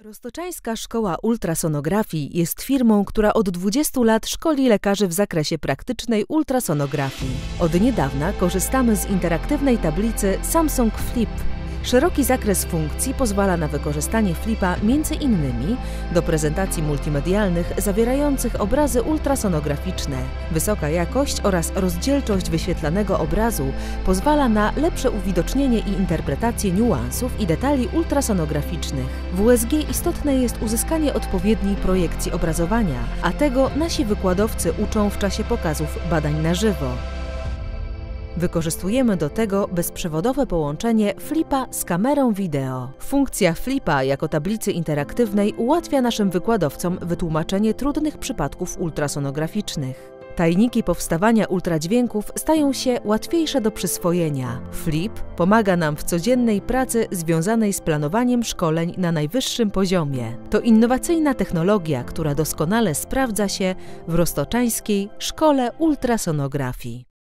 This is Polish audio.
Roztoczańska Szkoła Ultrasonografii jest firmą, która od 20 lat szkoli lekarzy w zakresie praktycznej ultrasonografii. Od niedawna korzystamy z interaktywnej tablicy Samsung Flip. Szeroki zakres funkcji pozwala na wykorzystanie flipa m.in. do prezentacji multimedialnych zawierających obrazy ultrasonograficzne. Wysoka jakość oraz rozdzielczość wyświetlanego obrazu pozwala na lepsze uwidocznienie i interpretację niuansów i detali ultrasonograficznych. W USG istotne jest uzyskanie odpowiedniej projekcji obrazowania, a tego nasi wykładowcy uczą w czasie pokazów badań na żywo. Wykorzystujemy do tego bezprzewodowe połączenie flipa z kamerą wideo. Funkcja flipa jako tablicy interaktywnej ułatwia naszym wykładowcom wytłumaczenie trudnych przypadków ultrasonograficznych. Tajniki powstawania ultradźwięków stają się łatwiejsze do przyswojenia. Flip pomaga nam w codziennej pracy związanej z planowaniem szkoleń na najwyższym poziomie. To innowacyjna technologia, która doskonale sprawdza się w Roztoczańskiej Szkole Ultrasonografii.